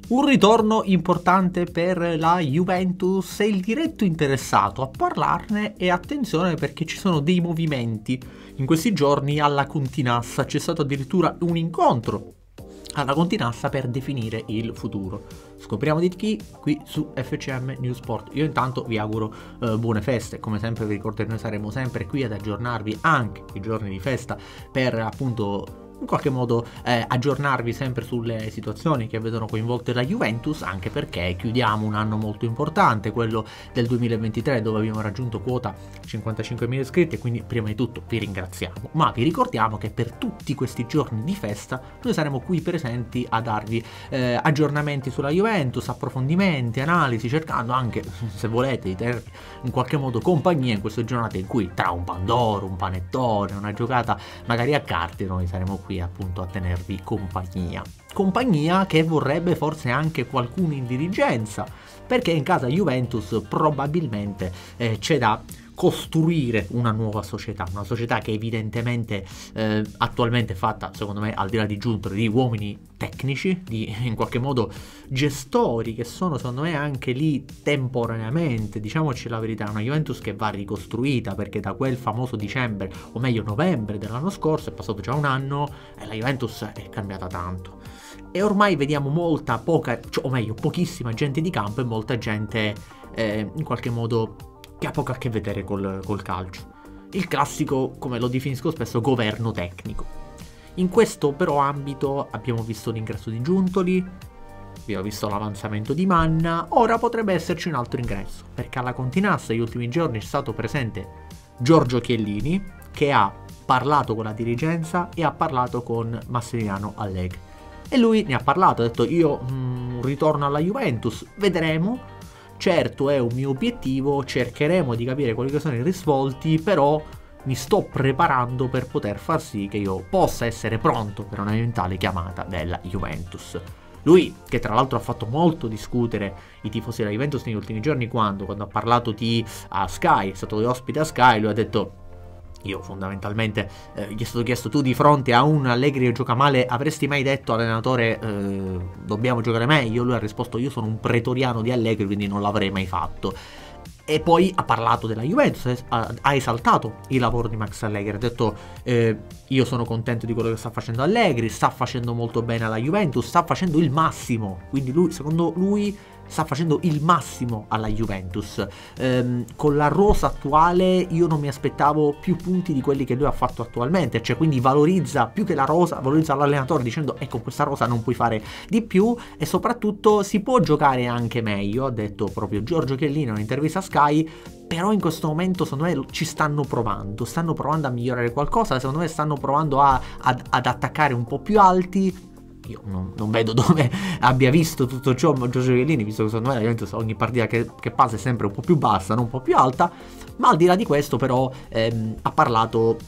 Un ritorno importante per la Juventus e il diretto interessato a parlarne, e attenzione perché ci sono dei movimenti. In questi giorni alla Continassa c'è stato addirittura un incontro alla Continassa per definire il futuro. Scopriamo di chi qui su FCM News Sport. Io intanto vi auguro buone feste. Come sempre vi ricordo che noi saremo sempre qui ad aggiornarvi anche i giorni di festa per appunto in qualche modo aggiornarvi sempre sulle situazioni che vedono coinvolte la Juventus, anche perché chiudiamo un anno molto importante, quello del 2023, dove abbiamo raggiunto quota 55.000 iscritti, e quindi prima di tutto vi ringraziamo, ma vi ricordiamo che per tutti questi giorni di festa noi saremo qui presenti a darvi aggiornamenti sulla Juventus, approfondimenti, analisi, cercando anche, se volete, di tenervi in qualche modo compagnia in queste giornate in cui tra un pandoro, un panettone, una giocata magari a carte, noi saremo qui appunto a tenervi compagnia che vorrebbe forse anche qualcuno in dirigenza, perché in casa Juventus probabilmente c'è da costruire una nuova società, una società che evidentemente attualmente è fatta, secondo me, al di là di Giuntoli, di uomini tecnici, di in qualche modo gestori che sono secondo me anche lì temporaneamente. Diciamoci la verità, una Juventus che va ricostruita, perché da quel famoso dicembre, o meglio novembre dell'anno scorso, è passato già un anno e la Juventus è cambiata tanto. E ormai vediamo pochissima gente di campo e molta gente in qualche modo che ha poco a che vedere col calcio. Il classico, come lo definisco spesso, governo tecnico. In questo però ambito abbiamo visto l'ingresso di Giuntoli, abbiamo visto l'avanzamento di Manna, ora potrebbe esserci un altro ingresso, perché alla Continassa negli ultimi giorni è stato presente Giorgio Chiellini, che ha parlato con la dirigenza e ha parlato con Massimiliano Allegri. E lui ne ha parlato, ha detto: io ritorno alla Juventus, vedremo. Certo, è un mio obiettivo, cercheremo di capire quali sono i risvolti, però mi sto preparando per poter far sì che io possa essere pronto per una eventuale chiamata della Juventus. Lui, che tra l'altro ha fatto molto discutere i tifosi della Juventus negli ultimi giorni, quando ha parlato a Sky, è stato ospite a Sky, lui ha detto: io fondamentalmente gli è stato chiesto: tu di fronte a un Allegri che gioca male avresti mai detto allenatore dobbiamo giocare meglio? Lui ha risposto: io sono un pretoriano di Allegri, quindi non l'avrei mai fatto. E poi ha parlato della Juventus, ha esaltato il lavoro di Max Allegri, ha detto io sono contento di quello che sta facendo Allegri, sta facendo molto bene alla Juventus, sta facendo il massimo, quindi lui, secondo lui, sta facendo il massimo alla Juventus. Con la rosa attuale io non mi aspettavo più punti di quelli che lui ha fatto attualmente, cioè quindi valorizza più che la rosa, valorizza l'allenatore dicendo: ecco, questa rosa non puoi fare di più, e soprattutto si può giocare anche meglio, ha detto proprio Giorgio Chiellini in un'intervista a Sky. Però in questo momento secondo me ci stanno provando a migliorare qualcosa, secondo me stanno provando ad attaccare un po' più alti. Io non vedo dove abbia visto tutto ciò Giorgio Chiellini, visto che secondo me ogni partita che passa è sempre un po' più bassa, non un po' più alta. Ma al di là di questo però ha parlato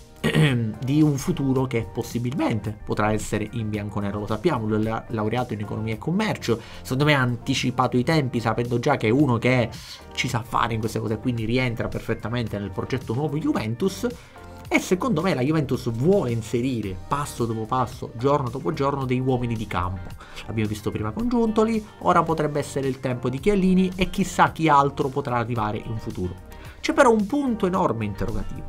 di un futuro che possibilmente potrà essere in bianconero, lo sappiamo, lui è laureato in economia e commercio, secondo me ha anticipato i tempi, sapendo già che è uno che ci sa fare in queste cose, quindi rientra perfettamente nel progetto nuovo Juventus. E secondo me la Juventus vuole inserire passo dopo passo, giorno dopo giorno, dei uomini di campo. L'abbiamo visto prima con Giuntoli, ora potrebbe essere il tempo di Chiellini e chissà chi altro potrà arrivare in futuro. C'è però un punto enorme interrogativo.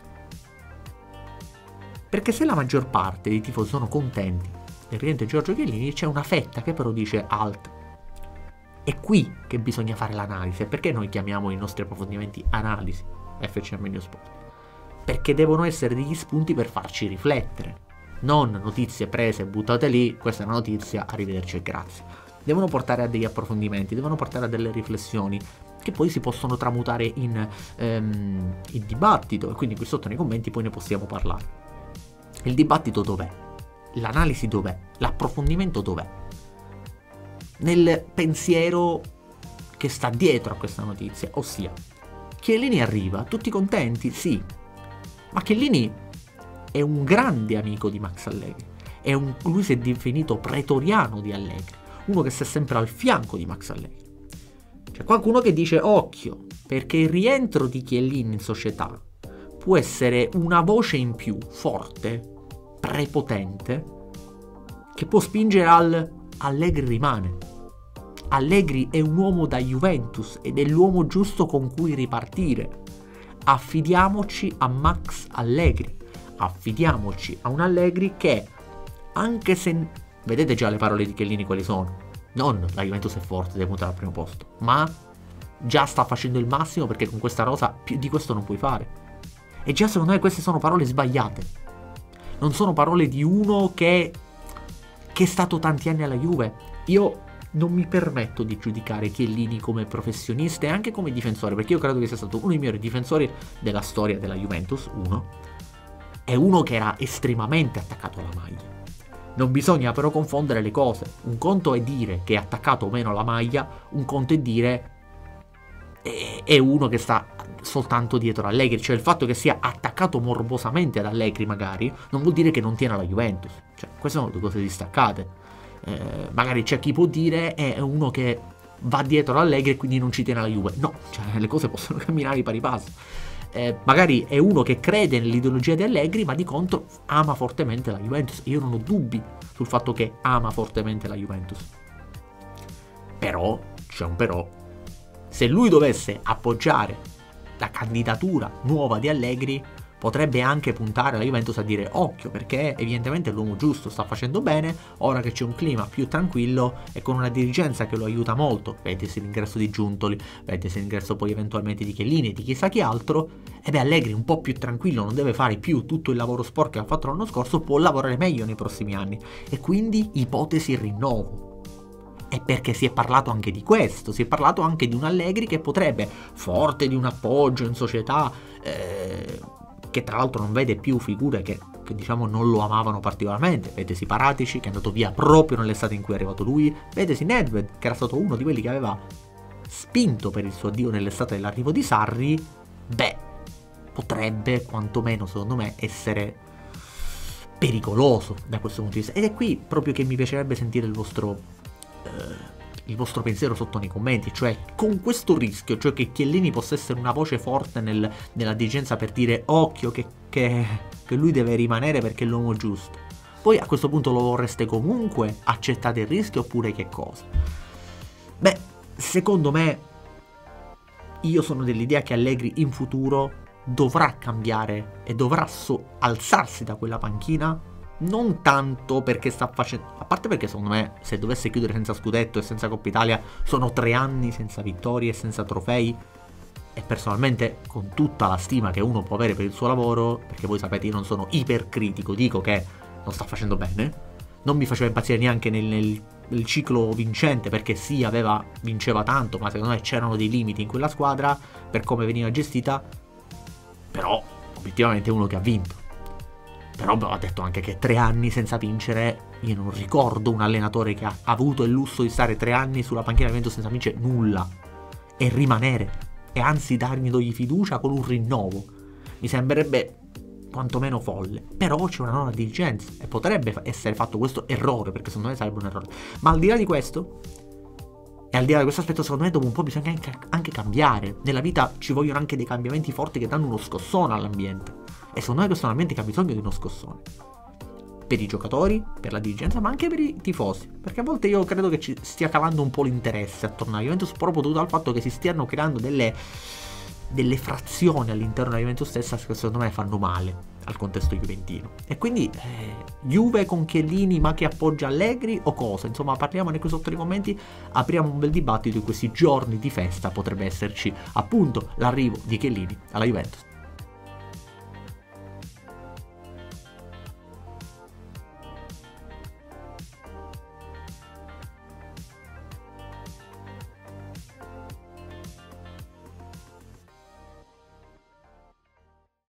Perché se la maggior parte dei tifosi sono contenti del rientro di Giorgio Chiellini, c'è una fetta che però dice alt. È qui che bisogna fare l'analisi. E perché noi chiamiamo i nostri approfondimenti analisi FCM News Sport? Perché devono essere degli spunti per farci riflettere, non notizie prese e buttate lì, questa è una notizia, arrivederci e grazie. Devono portare a degli approfondimenti, devono portare a delle riflessioni che poi si possono tramutare in dibattito, e quindi qui sotto nei commenti poi ne possiamo parlare. Il dibattito dov'è? L'analisi dov'è? L'approfondimento dov'è? Nel pensiero che sta dietro a questa notizia, ossia Chiellini arriva, tutti contenti? Sì. Ma Chiellini è un grande amico di Max Allegri, lui si è definito pretoriano di Allegri, uno che sta sempre al fianco di Max Allegri. C'è qualcuno che dice occhio, perché il rientro di Chiellini in società può essere una voce in più, forte, prepotente, che può spingere al Allegri rimane. Allegri è un uomo da Juventus ed è l'uomo giusto con cui ripartire. Affidiamoci a Max Allegri, affidiamoci a un Allegri che, anche se vedete già le parole di Chiellini quali sono, non la Juventus è forte, deve puntare al primo posto, ma già sta facendo il massimo perché con questa rosa più di questo non puoi fare. E già secondo me queste sono parole sbagliate, non sono parole di uno che è stato tanti anni alla Juve. Io non mi permetto di giudicare Chiellini come professionista e anche come difensore, perché io credo che sia stato uno dei migliori difensori della storia della Juventus, è uno che era estremamente attaccato alla maglia. Non bisogna però confondere le cose. Un conto è dire che è attaccato o meno alla maglia, un conto è dire è uno che sta soltanto dietro Allegri. Cioè il fatto che sia attaccato morbosamente ad Allegri magari non vuol dire che non tiene alla Juventus. Cioè queste sono due cose distaccate. Magari c'è chi può dire è uno che va dietro Allegri e quindi non ci tiene alla Juve. No, cioè le cose possono camminare di pari passo. Magari è uno che crede nell'ideologia di Allegri, ma di contro ama fortemente la Juventus. Io non ho dubbi sul fatto che ama fortemente la Juventus. Però, c'è un però, se lui dovesse appoggiare la candidatura nuova di Allegri, potrebbe anche puntare alla Juventus a dire occhio, perché evidentemente è l'uomo giusto, sta facendo bene, ora che c'è un clima più tranquillo e con una dirigenza che lo aiuta molto, vedesi l'ingresso di Giuntoli, vedesi l'ingresso poi eventualmente di Chiellini e di chissà chi altro, e beh Allegri un po' più tranquillo, non deve fare più tutto il lavoro sporco che ha fatto l'anno scorso, può lavorare meglio nei prossimi anni, e quindi ipotesi rinnovo. E perché si è parlato anche di questo, si è parlato anche di un Allegri che potrebbe, forte di un appoggio in società, che tra l'altro non vede più figure che diciamo non lo amavano particolarmente, vedesi Paratici che è andato via proprio nell'estate in cui è arrivato lui, vedesi Nedved che era stato uno di quelli che aveva spinto per il suo addio nell'estate dell'arrivo di Sarri, beh, potrebbe quantomeno secondo me essere pericoloso da questo punto di vista. Ed è qui proprio che mi piacerebbe sentire il vostro pensiero sotto nei commenti, cioè con questo rischio, cioè che Chiellini possa essere una voce forte nella dirigenza per dire occhio che lui deve rimanere perché è l'uomo giusto. Poi a questo punto lo vorreste comunque? Accettate il rischio oppure che cosa? Beh, secondo me io sono dell'idea che Allegri in futuro dovrà cambiare e dovrà alzarsi da quella panchina. Non tanto perché sta facendo, a parte perché secondo me se dovesse chiudere senza scudetto e senza Coppa Italia sono 3 anni senza vittorie e senza trofei, e personalmente con tutta la stima che uno può avere per il suo lavoro, perché voi sapete io non sono ipercritico, dico che non sta facendo bene, non mi faceva impazzire neanche nel ciclo vincente, perché sì vinceva tanto, ma secondo me c'erano dei limiti in quella squadra per come veniva gestita, però obiettivamente è uno che ha vinto. Però ho detto anche che 3 anni senza vincere, io non ricordo un allenatore che ha avuto il lusso di stare 3 anni sulla panchina del Juventus senza vincere nulla e rimanere, e anzi dargli fiducia con un rinnovo. Mi sembrerebbe quantomeno folle, però c'è una nuova dirigenza e potrebbe essere fatto questo errore, perché secondo me sarebbe un errore. Ma al di là di questo, e al di là di questo aspetto, secondo me dopo un po' bisogna anche cambiare. Nella vita ci vogliono anche dei cambiamenti forti che danno uno scossone all'ambiente. E secondo me questo è un ambiente che ha bisogno di uno scossone. Per i giocatori, per la dirigenza, ma anche per i tifosi. Perché a volte io credo che ci stia calando un po' l'interesse attorno alla Juventus, proprio dovuto al fatto che si stiano creando delle frazioni all'interno della Juventus stessa che secondo me fanno male al contesto juventino. E quindi Juve con Chiellini ma che appoggia Allegri o cosa? Insomma, parliamone qui sotto nei commenti, apriamo un bel dibattito in questi giorni di festa. Potrebbe esserci appunto l'arrivo di Chiellini alla Juventus.